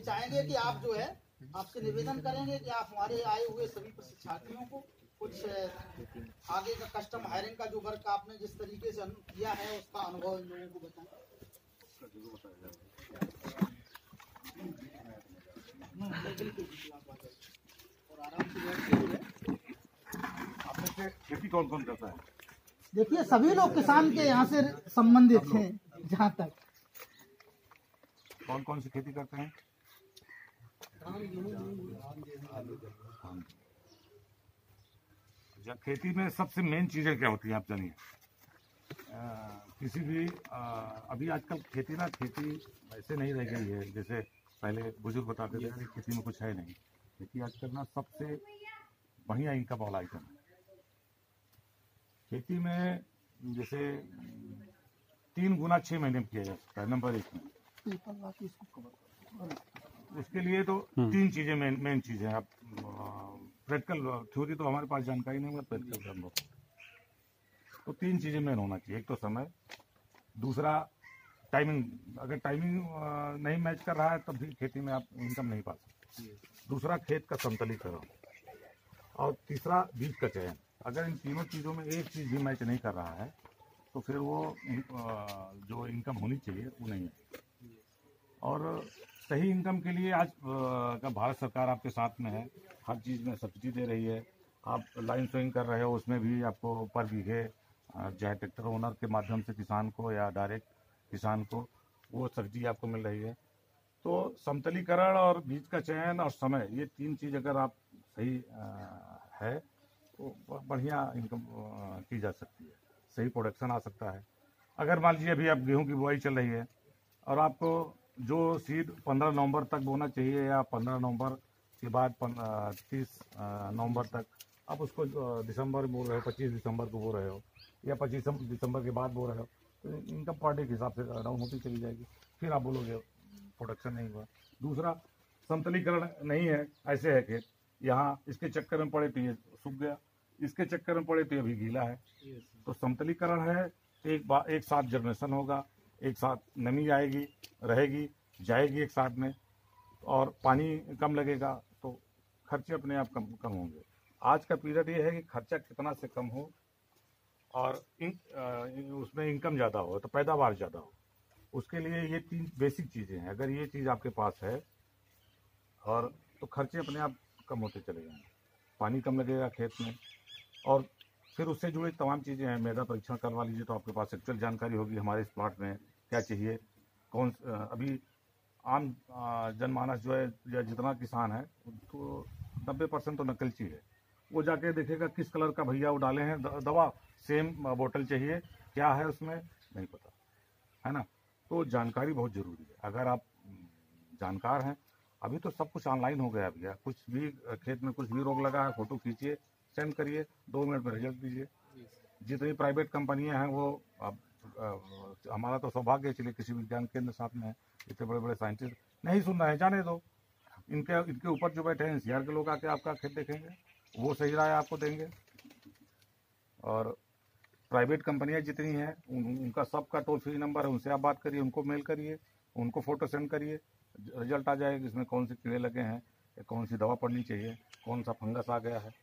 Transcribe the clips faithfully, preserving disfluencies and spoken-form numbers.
चाहेंगे कि आप जो है आपसे निवेदन करेंगे कि आप हमारे आए हुए सभी प्रशिक्षार्थियों को कुछ आगे का कस्टम हायरिंग का जो वर्क आपने जिस तरीके से किया है उसका अनुभव इन लोगों को बताएं। और आराम से बैठिए। आपने खेती कौन कौन करता है? देखिए सभी लोग किसान के यहाँ से संबंधित हैं। जहाँ तक कौन कौन सी खेती करते हैं? खेती में सबसे मेन चीजें क्या होती हैं आप जानिए? किसी भी आ, अभी आजकल खेती ना खेती ऐसे नहीं रह गई है जैसे पहले बुजुर्ग बताते थे कि खेती में कुछ है नहीं। खेती आजकल ना सबसे बढ़िया इनकम वाला आइटम है। खेती में जैसे तीन गुना छह महीने में किया जा सकता है। नंबर एक में उसके लिए तो तीन चीजें मेन मेन चीजें हैं। आप प्रैक्टिकल थ्योरी तो हमारे पास जानकारी नहीं है, प्रैक्टिकल कर लो। तो तीन चीजें मेन होना चाहिए। एक तो समय, दूसरा टाइमिंग। अगर टाइमिंग नहीं मैच कर रहा है तब भी खेती में आप इनकम नहीं पा सकते। दूसरा खेत का समतलीकरण, और तीसरा बीज का चयन। अगर इन तीनों चीज़ों में एक चीज़ भी मैच नहीं कर रहा है तो फिर वो जो इनकम होनी चाहिए वो नहीं है। और सही इनकम के लिए आज का भारत सरकार आपके साथ में है, हर चीज़ में सब्सिडी दे रही है। आप लाइन सोइंग कर रहे हो उसमें भी आपको पर बीघे चाहे ट्रैक्टर ओनर के माध्यम से किसान को या डायरेक्ट किसान को वो सब्सिडी आपको मिल रही है। तो समतलीकरण और बीज का चयन और समय, ये तीन चीज़ अगर आप सही है तो बढ़िया इनकम की जा सकती है, सही प्रोडक्शन आ सकता है। अगर मान लीजिए अभी आप गेहूं की बुआई चल रही है और आपको जो सीड पंद्रह नवंबर तक बोना चाहिए या पंद्रह नवंबर के बाद तीस नवंबर तक आप उसको दिसंबर बो रहे हो, पच्चीस दिसंबर को बो रहे हो या पच्चीस दिसंबर के बाद बो रहे हो, तो इनकम पर डे के हिसाब से डाउन होती चली जाएगी। फिर आप बोलोगे प्रोडक्शन नहीं हुआ। दूसरा समतलीकरण नहीं है, ऐसे है कि यहाँ इसके चक्कर में पड़े तो ये सूख गया, इसके चक्कर में पड़े तो ये भी गीला है। तो समतलीकरण है तो एक बार एक साथ जर्मिनेशन होगा, एक साथ नमी आएगी, रहेगी, जाएगी एक साथ में, और पानी कम लगेगा तो खर्चे अपने आप कम कम होंगे। आज का पीरियड ये है कि खर्चा कितना से कम हो और इन, उसमें इनकम ज़्यादा हो तो पैदावार ज़्यादा हो। उसके लिए ये तीन बेसिक चीज़ें हैं। अगर ये चीज़ आपके पास है और तो खर्चे अपने आप कम होते चले जाएंगे, पानी कम लगेगा खेत में, और फिर उससे जुड़ी तमाम चीज़ें हैं। मृदा परीक्षण करवा लीजिए तो आपके पास एक्चुअल जानकारी होगी हमारे इस प्लाट में क्या चाहिए। कौन अभी आम जनमानस जो है या जितना किसान है तो नब्बे परसेंट तो नकलची है। वो जाके देखेगा किस कलर का भैया वो डाले हैं दवा, सेम बोतल चाहिए, क्या है उसमें नहीं पता है ना। तो जानकारी बहुत ज़रूरी है। अगर आप जानकार हैं, अभी तो सब कुछ ऑनलाइन हो गया भैया, कुछ भी खेत में कुछ भी रोग लगा है फोटो खींचिए, सेंड करिए, दो मिनट में रिजल्ट दीजिए। जितनी प्राइवेट कंपनियां हैं वो अब हमारा तो सौभाग्य है, चलिए कृषि विज्ञान केंद्र साथ में है, इतने बड़े बड़े साइंटिस्ट, नहीं सुन रहे हैं जाने दो। इनके इनके ऊपर जो बैठे हैं एनसीआर के लोग आके आपका खेत देखेंगे, वो सही राय आपको देंगे। और प्राइवेट कंपनियां जितनी हैं उन, उनका सबका टोल फ्री नंबर है, उनसे आप बात करिए, उनको मेल करिए, उनको फोटो सेंड करिए, रिजल्ट आ जाएगा इसमें कौन से कीड़े लगे हैं, कौन सी दवा पड़नी चाहिए, कौन सा फंगस आ गया है।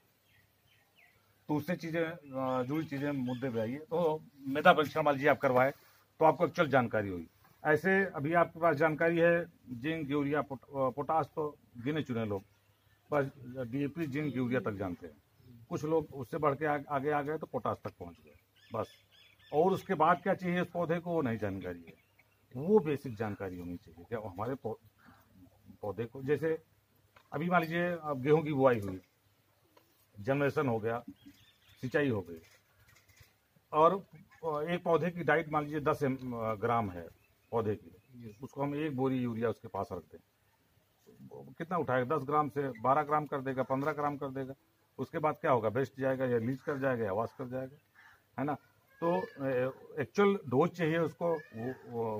तो उससे चीज़ें जुड़ी चीज़ें मुद्दे पे आइए। तो मृदा परीक्षण मान लीजिए आप करवाए तो आपको एक्चुअल जानकारी होगी। ऐसे अभी आपके पास जानकारी है जिंक यूरिया पोट, पोटास तो गिने चुने लोग बस डीएपी जिंक यूरिया तक जानते हैं, कुछ लोग उससे बढ़ के आगे आ गए तो पोटास तक पहुंच गए बस। और उसके बाद क्या चाहिए इस पौधे को वो नहीं जानकारी है, वो बेसिक जानकारी होनी चाहिए क्या हमारे पौधे को। जैसे अभी मान लीजिए अब गेहूं की बुआई हुई, जनरेशन हो गया, सिंचाई हो गई, और एक पौधे की डाइट मान लीजिए दस ग्राम है पौधे की, उसको हम एक बोरी यूरिया उसके पास रख दें, कितना उठाएगा? दस ग्राम से बारह ग्राम कर देगा, पंद्रह ग्राम कर देगा। उसके बाद क्या होगा? वेस्ट जाएगा या लीच कर जाएगा या वाश कर जाएगा, है ना। तो एक्चुअल डोज चाहिए उसको, वो, वो,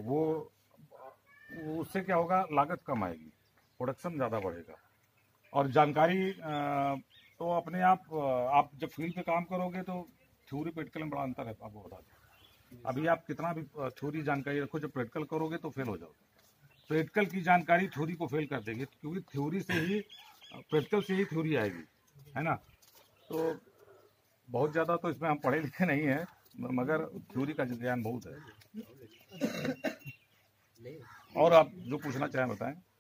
वो उससे क्या होगा? लागत कम आएगी, प्रोडक्शन ज़्यादा बढ़ेगा। और जानकारी तो अपने आप आप जब फील्ड पे काम करोगे तो थ्योरी प्रैक्टिकल में बड़ा अंतर है, आपको बता दें। अभी आप कितना भी थ्योरी जानकारी रखो, जब प्रैक्टिकल करोगे तो फेल हो जाओगे। प्रैक्टिकल की जानकारी थ्योरी को फेल कर देगी, क्योंकि थ्योरी से ही प्रैक्टिकल से ही थ्योरी आएगी, है ना। तो बहुत ज़्यादा तो इसमें हम पढ़े लिखे नहीं हैं, मगर थ्योरी का ज्ञान बहुत है। और आप जो पूछना चाहें बताएं।